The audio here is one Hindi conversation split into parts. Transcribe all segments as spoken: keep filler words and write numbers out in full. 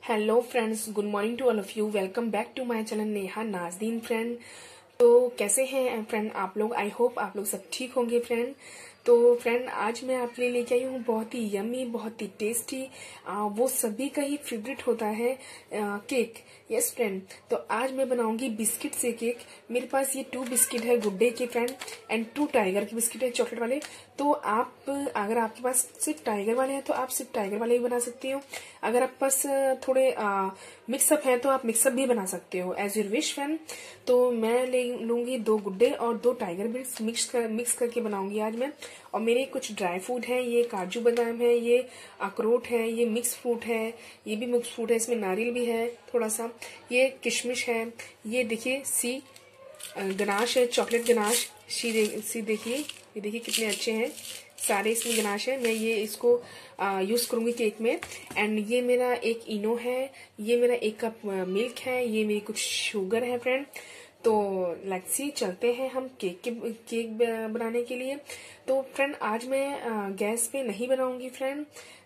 Hello friends, good morning to all of you. Welcome back to my channel Neha नाजदीन फ्रेंड। तो कैसे हैं फ्रेंड आप लोग? आई होप आप लोग सब ठीक होंगे फ्रेंड। तो फ्रेंड आज मैं आपके लिए लेके आई हूँ बहुत ही यम्मी, बहुत ही टेस्टी, वो सभी का ही फेवरेट होता है आ, केक। यस फ्रेंड, तो आज मैं बनाऊंगी बिस्किट से केक। मेरे पास ये टू बिस्किट है गुड डे के फ्रेंड, एंड टू टाइगर के बिस्किट है चॉकलेट वाले। तो आप अगर आपके पास सिर्फ टाइगर वाले हैं तो आप सिर्फ टाइगर वाले भी बना सकते हो। अगर आपके पास थोड़े मिक्सअप है तो आप मिक्सअप भी बना सकते हो, एज यूर विश फ्रेंड। तो मैं ले लूंगी दो गुड्डे और दो टाइगर बिस्किट मिक्स कर मिक्स करके बनाऊंगी आज मैं। और मेरे कुछ ड्राई फ्रूट है, ये काजू बादाम है, ये अखरोट है, ये मिक्स फ्रूट है, ये भी मिक्स फ्रूट है, इसमें नारियल भी है थोड़ा सा, ये किशमिश है, ये देखिए सी गनाश है, चॉकलेट गनाश। सी दे, सी देखिए, ये देखिए कितने अच्छे हैं सारे इसमें गनाश है। मैं ये इसको आ, यूज करूंगी केक में। एंड ये मेरा एक इनो है, ये मेरा एक कप मिल्क है, ये मेरी कुछ शुगर है फ्रेंड। तो लेट्स सी, चलते हैं हम केक के केक बनाने के लिए। तो फ्रेंड आज मैं आ, गैस पे नहीं बनाऊंगी फ्रेंड।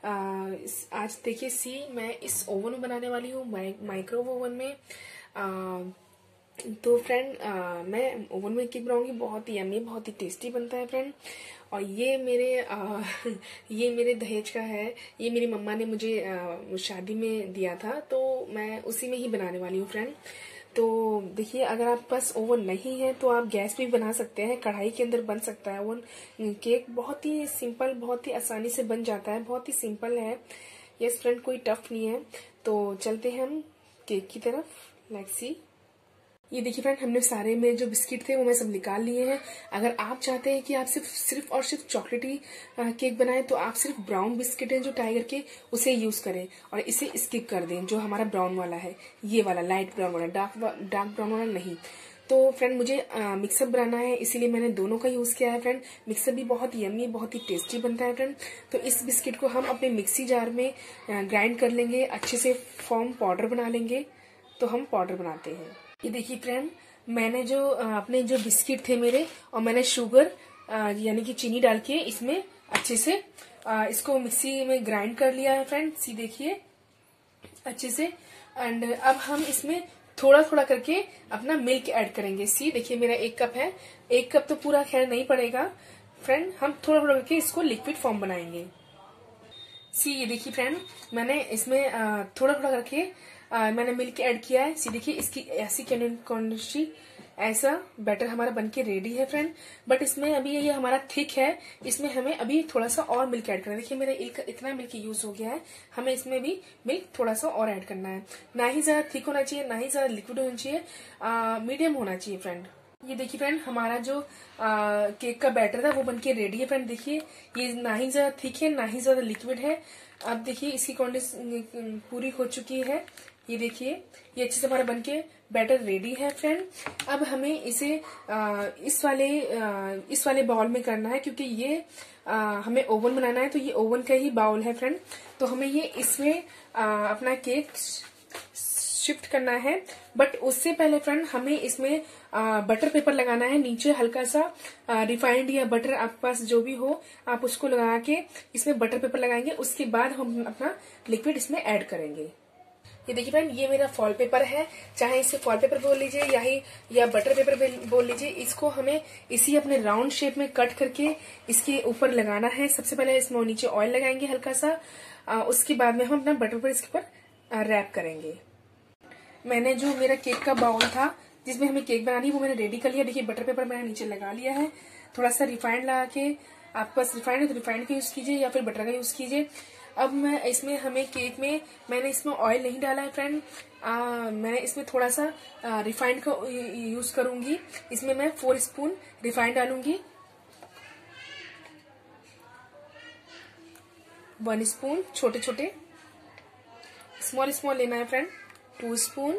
आज देखिए सी, मैं इस ओवन में बनाने वाली हूँ, माइक्रोवेव ओवन में। आ, तो फ्रेंड मैं ओवन में केक बनाऊंगी, बहुत ही यम्मी, बहुत ही टेस्टी बनता है फ्रेंड। और ये मेरे आ, ये मेरे दहेज का है, ये मेरी मम्मा ने मुझे आ, शादी में दिया था, तो मैं उसी में ही बनाने वाली हूँ फ्रेंड। तो देखिए, अगर आप पास ओवन नहीं है तो आप गैस पे भी बना सकते हैं, कढ़ाई के अंदर बन सकता है ओवन केक। बहुत ही सिंपल, बहुत ही आसानी से बन जाता है, बहुत ही सिंपल है। यस फ्रेंड, कोई टफ नहीं है। तो चलते हैं हम केक की तरफ। Let's see. ये देखिए फ्रेंड, हमने सारे में जो बिस्किट थे वो मैं सब निकाल लिए हैं। अगर आप चाहते हैं कि आप सिर्फ सिर्फ और सिर्फ चॉकलेटी केक बनाएं तो आप सिर्फ ब्राउन बिस्किट है जो टाइगर के, उसे यूज करें और इसे स्किप कर दें। जो हमारा ब्राउन वाला है, ये वाला लाइट ब्राउन वाला, डार्क डार्क ब्राउन वाला नहीं। तो फ्रेंड मुझे मिक्सअप बनाना है, इसीलिए मैंने दोनों का यूज किया है फ्रेंड। मिक्सअप भी बहुत यम्मी, बहुत ही टेस्टी बनता है फ्रेंड। तो इस बिस्किट को हम अपने मिक्सी जार में ग्राइंड कर लेंगे, अच्छे से फॉर्म पाउडर बना लेंगे। तो हम पाउडर बनाते हैं। ये देखिए फ्रेंड, मैंने जो अपने जो बिस्किट थे मेरे, और मैंने शुगर यानी कि चीनी डाल के इसमें अच्छे से इसको मिक्सी में ग्राइंड कर लिया है फ्रेंड। सी देखिए अच्छे से। एंड अब हम इसमें थोड़ा थोड़ा करके अपना मिल्क ऐड करेंगे। सी देखिए, मेरा एक कप है, एक कप तो पूरा खैर नहीं पड़ेगा फ्रेंड, हम थोड़ा थोड़ा करके इसको लिक्विड फॉर्म बनाएंगे। सी ये देखिए फ्रेंड, मैंने इसमें थोड़ा थोड़ा करके आ, मैंने मिल्क ऐड किया है। सी देखिए, इसकी ऐसी कंसिस्टेंसी, ऐसा बैटर हमारा बनके रेडी है फ्रेंड। बट इसमें अभी ये हमारा थिक है, इसमें हमें अभी थोड़ा सा और मिल्क ऐड करना है। देखिए मेरा एक इतना मिल्क यूज हो गया है, हमें इसमें भी मिल्क थोड़ा सा और ऐड करना है। ना ही ज्यादा थिक होना चाहिए, ना ही ज्यादा लिक्विड होना चाहिए, मीडियम होना चाहिए फ्रेंड। ये देखिए फ्रेंड, हमारा जो आ, केक का बैटर था वो बनके रेडी है फ्रेंड। देखिए ये ना ही ज्यादा थिक है, ना ही ज्यादा लिक्विड है। अब देखिए इसकी कंडीशन पूरी हो चुकी है। ये देखिए, ये अच्छे से हमारा बनके बैटर रेडी है फ्रेंड। अब हमें इसे आ, इस वाले आ, इस वाले बाउल में करना है, क्योंकि ये आ, हमें ओवन बनाना है, तो ये ओवन का ही बाउल है फ्रेंड। तो हमें ये इसमें आ, अपना केक शिफ्ट करना है। बट उससे पहले फ्रेंड हमें इसमें आ, बटर पेपर लगाना है नीचे, हल्का सा रिफाइंड या बटर आपके पास जो भी हो आप उसको लगा के इसमें बटर पेपर लगाएंगे। उसके बाद हम अपना लिक्विड इसमें ऐड करेंगे। ये देखिए फ्रेंड, ये मेरा फॉल पेपर है, चाहे इसे फॉल पेपर बोल लीजिए या ही या बटर पेपर बोल लीजिए। इसको हमें इसी अपने राउंड शेप में कट करके इसके ऊपर लगाना है। सबसे पहले इसमें नीचे ऑयल लगाएंगे हल्का सा, आ, उसके बाद में हम अपना बटर पेपर इसके ऊपर रैप करेंगे। मैंने जो मेरा केक का बाउल था जिसमें हमें केक बनानी है वो मैंने रेडी कर लिया। देखिए बटर पेपर मैंने नीचे लगा लिया है, थोड़ा सा रिफाइंड लगा के, आपके पास रिफाइंड है तो रिफाइंड का यूज कीजिए या फिर बटर का यूज कीजिए। अब मैं इसमें हमें केक में मैंने इसमें ऑयल नहीं डाला है फ्रेंड, मैंने इसमें थोड़ा सा रिफाइंड का यूज करूंगी। इसमें मैं फोर स्पून रिफाइंड डालूंगी, वन स्पून छोटे छोटे स्मॉल स्मॉल लेना है friend, two spoon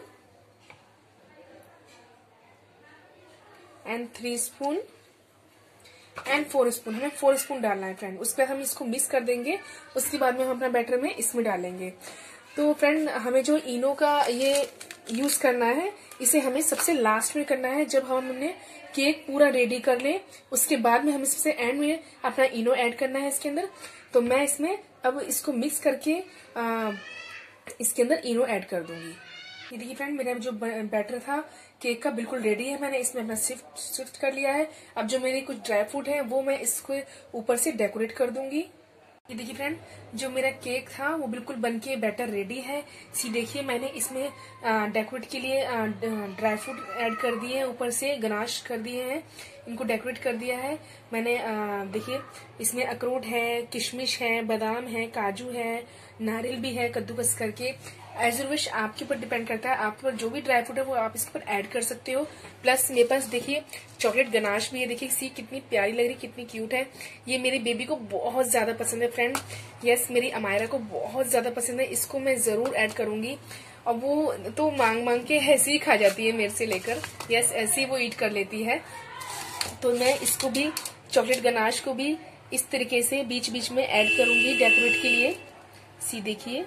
and three spoon and four spoon, हमें फोर स्पून डालना है फ्रेंड। उसके बाद हम इसको मिक्स कर देंगे, उसके बाद में हम अपना बैटर में इसमें डालेंगे। तो फ्रेंड हमें जो इनो का ये यूज करना है, इसे हमें सबसे लास्ट में करना है, जब हमने केक पूरा रेडी कर ले उसके बाद में हमें सबसे एंड में अपना इनो ऐड करना है इसके अंदर। तो मैं इसमें अब इसको मिक्स करके आ, इसके अंदर इनो ऐड कर दूंगी। ये देखिए फ्रेंड, मेरा जो बैटर था केक का बिल्कुल रेडी है। मैंने इसमें अपना शिफ्ट शिफ्ट कर लिया है। अब जो मेरे कुछ ड्राई फ्रूट है वो मैं इसको ऊपर से डेकोरेट कर दूंगी। ये देखिए फ्रेंड, जो मेरा केक था वो बिल्कुल बनके बैटर रेडी है। सी देखिए, मैंने इसमें डेकोरेट के लिए ड्राई फ्रूट ऐड कर दिए हैं, ऊपर से गनाश कर दिए हैं, इनको डेकोरेट कर दिया है मैंने। देखिए, इसमें अखरोट है, किशमिश है, बादाम है, काजू है, नारियल भी है कद्दूकस करके। एज यू विश, आपके ऊपर डिपेंड करता है, आपके ऊपर जो भी ड्राई फ्रूट है वो आप इसके ऊपर ऐड कर सकते हो। प्लस मेरे पास देखिए चॉकलेट गनाश भी है। देखिए सी कितनी प्यारी लग रही, कितनी क्यूट है। ये मेरी बेबी को बहुत ज्यादा पसंद है फ्रेंड। यस, मेरी अमायरा को बहुत ज्यादा पसंद है। इसको मैं जरूर ऐड करूंगी। और वो तो मांग मांग के ऐसे ही खा जाती है मेरे से लेकर। यस, ऐसे ही वो ईट कर लेती है। तो मैं इसको भी, चॉकलेट गनाश को भी इस तरीके से बीच बीच में ऐड करूंगी डेकोरेट के लिए। सी देखिए,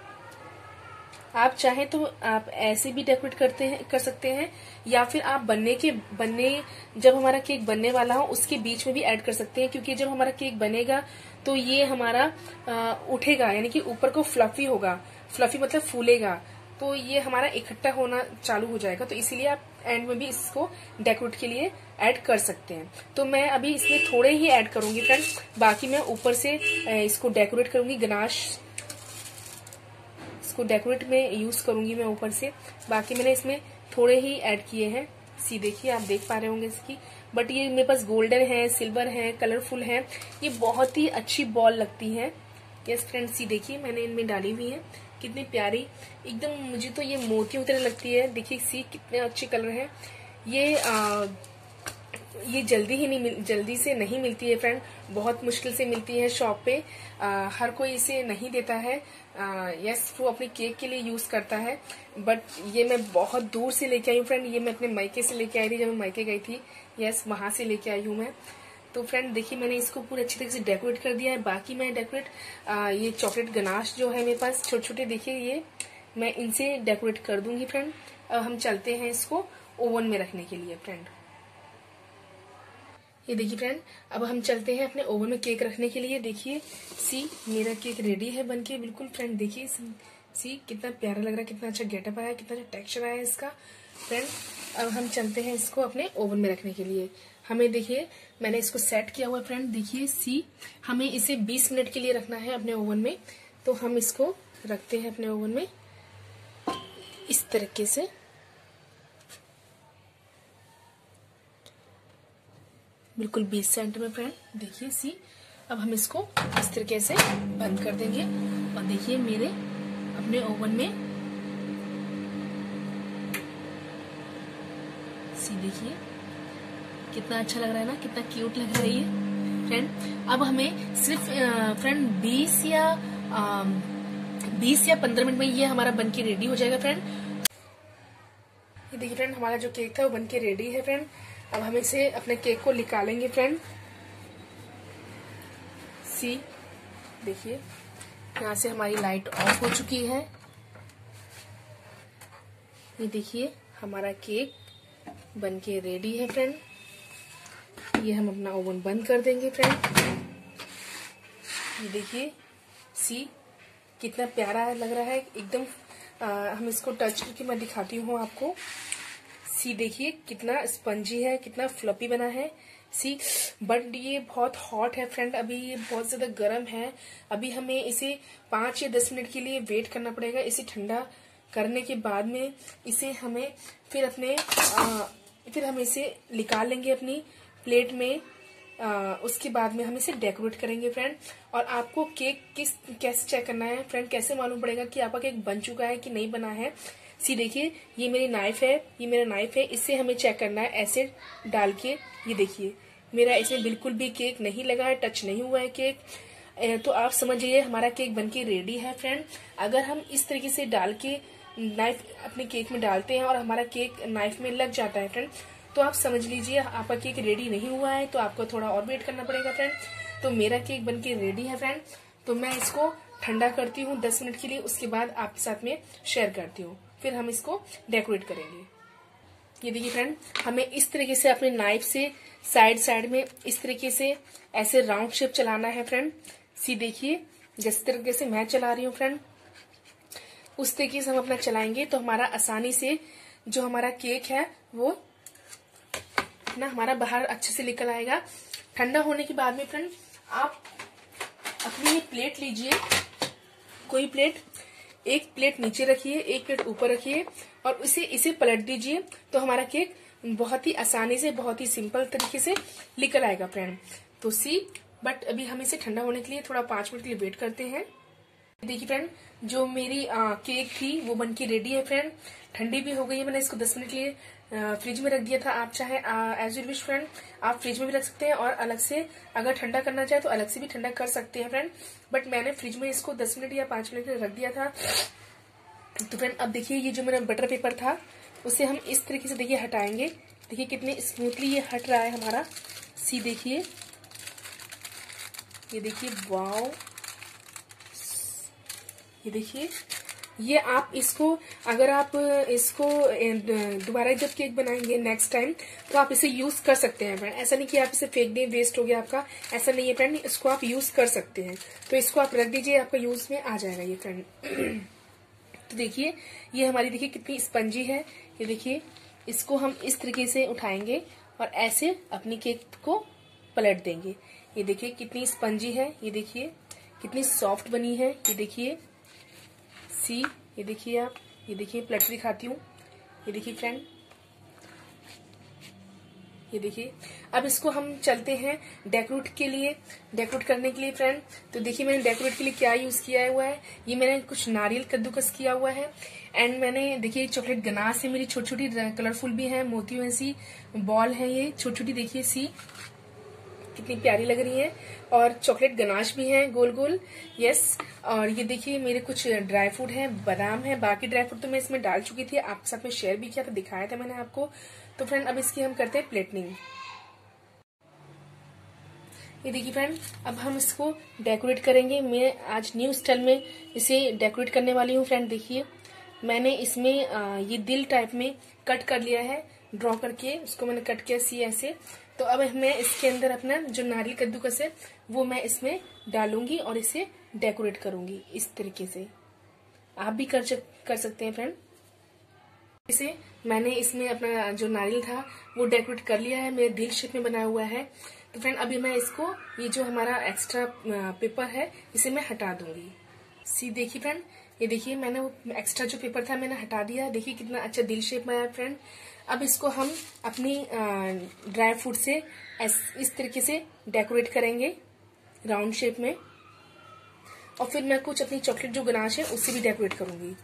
आप चाहे तो आप ऐसे भी डेकोरेट करते हैं कर सकते हैं, या फिर आप बनने के बनने जब हमारा केक बनने वाला हो उसके बीच में भी ऐड कर सकते हैं। क्योंकि जब हमारा केक बनेगा तो ये हमारा आ, उठेगा, यानी कि ऊपर को फ्लफी होगा। फ्लफी मतलब फूलेगा, तो ये हमारा इकट्ठा होना चालू हो जाएगा। तो इसीलिए आप एंड में भी इसको डेकोरेट के लिए ऐड कर सकते हैं। तो मैं अभी इसमें थोड़े ही ऐड करूंगी फ्रेंड, बाकी मैं ऊपर से इसको डेकोरेट करूंगी। गनाश इसको डेकोरेट में यूज करूंगी मैं ऊपर से। बाकी मैंने इसमें थोड़े ही ऐड किए हैं। सी देखिए, आप देख पा रहे होंगे इसकी। बट ये मेरे पास गोल्डन है, सिल्वर है, कलरफुल है, ये बहुत ही अच्छी बॉल लगती है। यस फ्रेंड, सी देखिए मैंने इनमें डाली हुई है, कितनी प्यारी एकदम। मुझे तो ये मोतियों की तरह लगती है। देखिए सी कितने अच्छे कलर है। ये आ, ये जल्दी ही नहीं मिल, जल्दी से नहीं मिलती है फ्रेंड, बहुत मुश्किल से मिलती है शॉप पे। आ, हर कोई इसे नहीं देता है। आ, यस, वो अपने केक के लिए यूज करता है। बट ये मैं बहुत दूर से लेके आई हूँ फ्रेंड। ये मैं अपने मायके से लेके आई थी, जब मैं मायके गई थी। यस, वहां से लेके आई हूँ मैं। तो फ्रेंड देखिए, मैंने इसको पूरे अच्छी तरह से डेकोरेट कर दिया है। बाकी मैं डेकोरेट आ, ये चॉकलेट गनाश जो है मेरे पास छोटे छोटे, देखिए ये मैं इनसे डेकोरेट कर दूंगी फ्रेंड। अब हम चलते हैं इसको ओवन में रखने के लिए फ्रेंड। ये देखिए फ्रेंड, अब हम चलते हैं अपने ओवन में केक रखने के लिए। देखिए सी, मेरा केक रेडी है बनके बिल्कुल फ्रेंड। देखिए सी कितना प्यारा लग रहा है, कितना अच्छा गेटअप आया है, कितना अच्छा टेक्सचर आया है इसका फ्रेंड। अब हम चलते हैं इसको अपने ओवन में रखने के लिए। हमें देखिए, मैंने इसको सेट किया हुआ है फ्रेंड। देखिए सी, हमें इसे बीस मिनट के लिए रखना है अपने ओवन में। तो हम इसको रखते हैं अपने ओवन में इस तरीके से। बिल्कुल बीस सेंट में फ्रेंड। देखिए सी, अब हम इसको इस तरीके से बंद कर देंगे। और देखिए मेरे अपने ओवन में सी, देखिए कितना अच्छा लग रहा है ना, कितना क्यूट लग रही है फ्रेंड। अब हमें सिर्फ फ्रेंड बीस या बीस या पंद्रह मिनट में ये हमारा बनके रेडी हो जाएगा फ्रेंड। ये देखिए फ्रेंड, हमारा जो केक था वो बनके रेडी है फ्रेंड। अब हम इसे अपने केक को निकालेंगे फ्रेंड। सी देखिए, यहाँ से हमारी लाइट ऑफ हो चुकी है। ये देखिए हमारा केक बनके रेडी है फ्रेंड। ये हम अपना ओवन बंद कर देंगे फ्रेंड। ये देखिए सी, कितना प्यारा लग रहा है एकदम। हम इसको टच करके मैं दिखाती हूँ आपको। सी देखिए कितना स्पंजी है, कितना फ्लफी बना है सी। बट ये बहुत हॉट है फ्रेंड, अभी ये बहुत ज्यादा गर्म है। अभी हमें इसे पांच या दस मिनट के लिए वेट करना पड़ेगा। इसे ठंडा करने के बाद में इसे हमें फिर अपने आ, फिर हम इसे निकाल लेंगे अपनी प्लेट में। आ, उसके बाद में हम इसे डेकोरेट करेंगे फ्रेंड। और आपको केक किस कैसे चेक करना है फ्रेंड, कैसे मालूम पड़ेगा कि आपका केक बन चुका है कि नहीं बना है। सी देखिए, ये मेरी नाइफ है, ये मेरा नाइफ है, इससे हमें चेक करना है ऐसे डाल के। ये देखिए मेरा इसमें बिल्कुल भी केक नहीं लगा है, टच नहीं हुआ है केक। तो आप समझिए हमारा केक बनके रेडी है फ्रेंड। अगर हम इस तरीके से डाल के नाइफ अपने केक में डालते हैं और हमारा केक नाइफ में लग जाता है फ्रेंड, तो आप समझ लीजिए आपका केक रेडी नहीं हुआ है। तो आपको थोड़ा और वेट करना पड़ेगा फ्रेंड। तो मेरा केक बनके रेडी है फ्रेंड। तो मैं इसको ठंडा करती हूँ दस मिनट के लिए, उसके बाद आपके साथ में शेयर करती हूँ। फिर हम इसको डेकोरेट करेंगे। ये देखिए फ्रेंड, हमें इस तरीके से अपने नाइफ से साइड साइड में इस तरीके से ऐसे राउंड शेप चलाना है फ्रेंड। सी देखिए, जिस तरीके से मैं चला रही हूँ फ्रेंड। उस तरीके से हम अपना चलाएंगे तो हमारा आसानी से जो हमारा केक है वो ना हमारा बाहर अच्छे से निकल आएगा। ठंडा होने के बाद में फ्रेंड आप अपनी ये प्लेट लीजिए, कोई प्लेट, एक प्लेट नीचे रखिए, एक प्लेट ऊपर रखिए और उसे इसे पलट दीजिए तो हमारा केक बहुत ही आसानी से, बहुत ही सिंपल तरीके से निकल आएगा फ्रेंड। तो सी बट अभी हम इसे ठंडा होने के लिए थोड़ा पांच मिनट के लिए वेट करते हैं। देखिए फ्रेंड, जो मेरी आ, केक थी वो बनके रेडी है फ्रेंड। ठंडी भी हो गई है, मैंने इसको दस मिनट के लिए आ, फ्रिज में रख दिया था। आप चाहे एज यू विश फ्रेंड, आप फ्रिज में भी रख सकते हैं और अलग से अगर ठंडा करना चाहे तो अलग से भी ठंडा कर सकते हैं फ्रेंड। बट मैंने फ्रिज में इसको दस मिनट या पांच मिनट के लिए रख दिया था। तो फ्रेंड अब देखिए, ये जो मेरा बटर पेपर था उसे हम इस तरीके से देखिए हटाएंगे। देखिए कितने स्मूथली ये हट रहा है हमारा। सी देखिए, ये देखिए, वाओ, ये देखिए। ये आप इसको, अगर आप इसको दोबारा जब केक बनाएंगे नेक्स्ट टाइम तो आप इसे यूज कर सकते हैं फ्रेंड। ऐसा नहीं कि आप इसे फेंक दें, वेस्ट हो गया आपका, ऐसा नहीं है फ्रेंड। इसको आप यूज कर सकते हैं, तो इसको आप रख दीजिए, आपका यूज में आ जाएगा ये फ्रेंड। तो देखिए ये हमारी, देखिए कितनी स्पंजी है। ये देखिए, इसको हम इस तरीके से उठाएंगे और ऐसे अपनी केक को पलट देंगे। ये देखिए कितनी स्पंजी है, ये देखिए कितनी सॉफ्ट बनी है। ये देखिए, सी, ये देखिए आप, ये देखिए पलट दिखाती हूँ। ये देखिए फ्रेंड, ये देखिए। अब इसको हम चलते हैं डेकोरेट के लिए, डेकोरेट करने के लिए फ्रेंड। तो देखिए मैंने डेकोरेट के लिए क्या यूज किया हुआ है। ये मैंने कुछ नारियल कद्दूकस किया हुआ है एंड मैंने देखिए चॉकलेट गनाश है मेरी, छोटी छोटी कलरफुल भी है, मोतियों ऐसी बॉल है ये छोटी छोटी। देखिए सी कितनी प्यारी लग रही है। और चॉकलेट गनाश भी है गोल गोल, यस। और ये देखिए मेरे कुछ ड्राई फ्रूट है, बादाम है। बाकी ड्राई फ्रूट तो मैं इसमें डाल चुकी थी, आपके साथ में शेयर भी किया था, दिखाया था मैंने आपको। तो फ्रेंड अब इसकी हम करते हैं प्लेटिंग। ये देखिए फ्रेंड, अब हम इसको डेकोरेट करेंगे। मैं आज न्यू स्टाइल में इसे डेकोरेट करने वाली हूँ फ्रेंड। देखिए मैंने इसमें ये दिल टाइप में कट कर लिया है, ड्रॉ करके उसको मैंने कट किया सी ऐसे। तो अब मैं इसके अंदर अपना जो नारियल कद्दूकस है वो मैं इसमें डालूंगी और इसे डेकोरेट करूंगी इस तरीके से। आप भी कर कर सकते हैं फ्रेंड। इसे मैंने इसमें अपना जो नारियल था वो डेकोरेट कर लिया है, मेरे दिल शेप में बनाया हुआ है। तो फ्रेंड अभी मैं इसको, ये जो हमारा एक्स्ट्रा पेपर है इसे मैं हटा दूंगी। सी देखिए फ्रेंड, ये देखिए मैंने वो एक्स्ट्रा जो पेपर था मैंने हटा दिया। देखिए कितना अच्छा दिल शेप में आया फ्रेंड। अब इसको हम अपनी ड्राई फ्रूट से इस तरीके से डेकोरेट करेंगे राउंड शेप में। और फिर मैं कुछ अपनी चॉकलेट जो गनाश है उससे भी डेकोरेट करूंगी।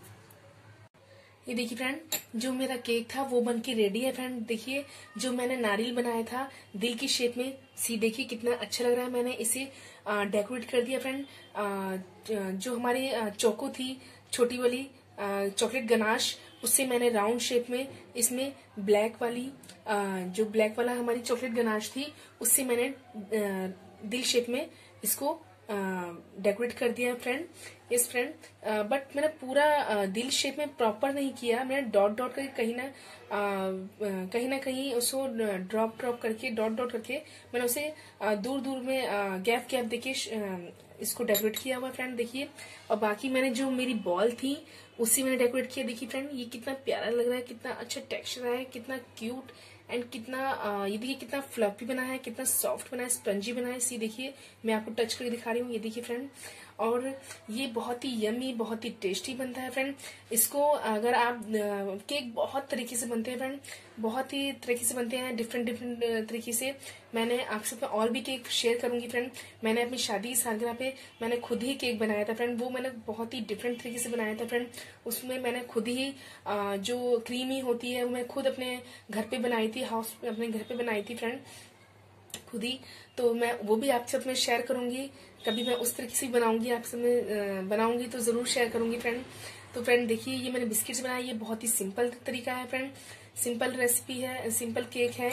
ये देखिए फ्रेंड, जो मेरा केक था वो बनके रेडी है फ्रेंड। देखिए जो मैंने नारियल बनाया था दिल की शेप में, सी देखिए कितना अच्छा लग रहा है। मैंने इसे डेकोरेट कर दिया फ्रेंड। जो हमारी चोको थी छोटी वाली चॉकलेट गनाश, उससे मैंने राउंड शेप में इसमें ब्लैक वाली, जो ब्लैक वाला हमारी चॉकलेट गनाश थी उससे मैंने दिल शेप में इसको डेकोरेट कर दिया फ्रेंड। यस फ्रेंड, बट मैंने पूरा दिल शेप में प्रॉपर नहीं किया, मैंने डॉट डॉट करके कहीं ना कहीं ना कहीं उसको ड्रॉप ड्रॉप करके डॉट डॉट करके मैंने उसे दूर दूर में गैप गैप देके इसको डेकोरेट किया हुआ फ्रेंड। देखिए, और बाकी मैंने जो मेरी बॉल थी उससे मैंने डेकोरेट किया। देखिए फ्रेंड, ये कितना प्यारा लग रहा है, कितना अच्छा टेक्सचर है, कितना क्यूट एंड कितना ये देखिए कितना फ्लफी बना है, कितना सॉफ्ट बना है, स्पंजी बना है। सी देखिए मैं आपको टच करके दिखा रही हूँ। ये देखिए फ्रेंड, और ये बहुत ही यमी, बहुत ही टेस्टी बनता है फ्रेंड। इसको अगर आप, केक बहुत तरीके से बनते हैं फ्रेंड, बहुत ही तरीके से बनते हैं, डिफरेंट डिफरेंट तरीके से। मैंने आपके साथ और भी केक शेयर करूंगी फ्रेंड। मैंने अपनी शादी की सालगिरह पे मैंने खुद ही केक बनाया था फ्रेंड, वो मैंने बहुत ही डिफरेंट तरीके से बनाया था फ्रेंड। उसमें मैंने खुद ही जो क्रीमी होती है वो मैं खुद अपने घर पे बनाई थी, हाउस अपने घर पे बनाई थी फ्रेंड खुद ही। तो मैं वो भी आपके साथ में शेयर करूंगी, कभी मैं उस तरीके से बनाऊंगी आपसे मैं बनाऊंगी तो जरूर शेयर करूंगी फ्रेंड। तो फ्रेंड देखिए ये मैंने बिस्किट्स बनाए, ये बहुत ही सिंपल तरीका है फ्रेंड, सिंपल रेसिपी है, सिंपल केक है।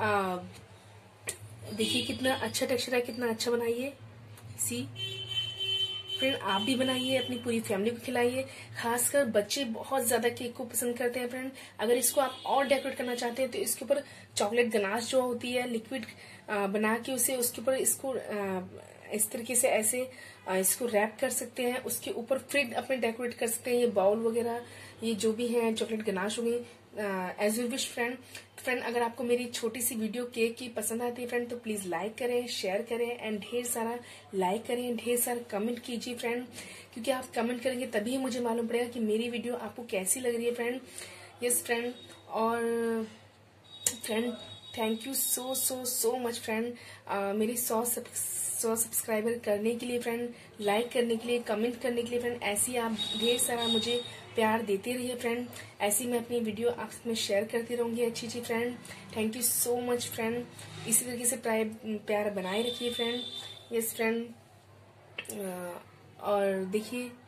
देखिए कितना अच्छा टेक्सचर है, कितना अच्छा बनाइए। सी फ्रेंड, आप भी बनाइए, अपनी पूरी फैमिली को खिलाइए। खासकर बच्चे बहुत ज्यादा केक को पसंद करते हैं फ्रेंड। अगर इसको आप और डेकोरेट करना चाहते हैं तो इसके ऊपर चॉकलेट गनाश जो होती है लिक्विड बना के उसे उसके ऊपर इसको इस तरीके से ऐसे इसको रैप कर सकते हैं, उसके ऊपर फिर अपने डेकोरेट कर सकते हैं। ये बाउल वगैरह ये जो भी है चॉकलेट गनाश हो गई, as you wish friend. Friend अगर आपको मेरी छोटी सी वीडियो केक की पसंद आती है फ्रेंड तो प्लीज लाइक करें, शेयर करें एंड ढेर सारा लाइक करें, ढेर सारा कमेंट कीजिए फ्रेंड, क्योंकि आप कमेंट करेंगे तभी मुझे मालूम पड़ेगा कि मेरी वीडियो आपको कैसी लग रही है फ्रेंड। यस फ्रेंड, और friend thank you so so so much friend मेरी सौ सौ सब्सक्राइबर करने के लिए फ्रेंड, लाइक करने के लिए, कमेंट करने के लिए फ्रेंड। ऐसी आप ढेर सारा मुझे प्यार देते रहिए फ्रेंड, ऐसी मैं अपनी वीडियो आप में शेयर करती रहूंगी अच्छी अच्छी friend. Thank you so much friend, इसी तरीके से प्यार बनाए रखिए फ्रेंड। यस फ्रेंड, और देखिए